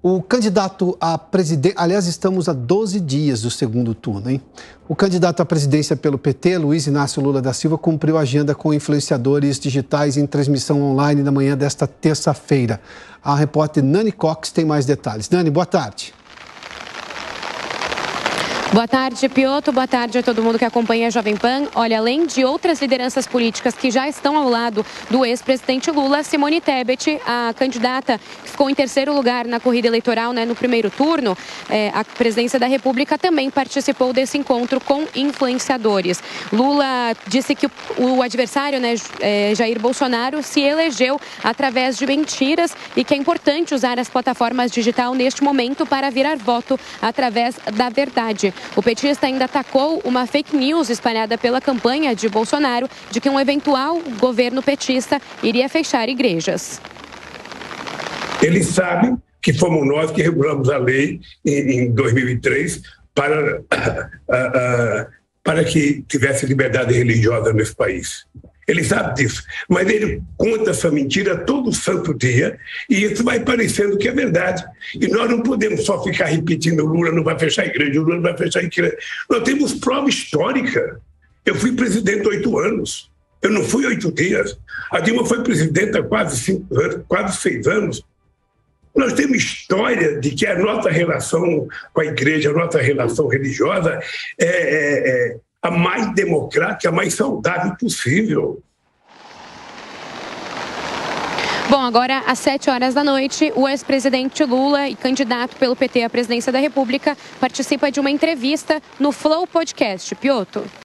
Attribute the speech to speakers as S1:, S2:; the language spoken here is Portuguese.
S1: O candidato a presidente... Aliás, estamos a 12 dias do segundo turno, hein? O candidato à presidência pelo PT, Luiz Inácio Lula da Silva, cumpriu a agenda com influenciadores digitais em transmissão online na manhã desta terça-feira. A repórter Nani Cox tem mais detalhes. Nani, boa tarde.
S2: Boa tarde, Piotr. Boa tarde a todo mundo que acompanha a Jovem Pan. Olha, além de outras lideranças políticas que já estão ao lado do ex-presidente Lula, Simone Tebet, a candidata que ficou em terceiro lugar na corrida eleitoral, no primeiro turno, a presidência da República, também participou desse encontro com influenciadores. Lula disse que o adversário, Jair Bolsonaro, se elegeu através de mentiras e que é importante usar as plataformas digitais neste momento para virar voto através da verdade. O petista ainda atacou uma fake news espalhada pela campanha de Bolsonaro de que um eventual governo petista iria fechar igrejas.
S3: Eles sabem que fomos nós que regulamos a lei em 2003 para que tivesse liberdade religiosa nesse país. Ele sabe disso, mas ele conta essa mentira todo santo dia e isso vai parecendo que é verdade. E nós não podemos só ficar repetindo: o Lula não vai fechar a igreja, o Lula não vai fechar a igreja. Nós temos prova histórica. Eu fui presidente 8 anos, eu não fui 8 dias. A Dilma foi presidente há quase 5 anos, quase 6 anos. Nós temos história de que a nossa relação com a igreja, a nossa relação religiosa é a mais democrática, a mais saudável possível.
S2: Bom, agora às 7 horas da noite, o ex-presidente Lula e candidato pelo PT à presidência da República participa de uma entrevista no Flow Podcast. Piotr.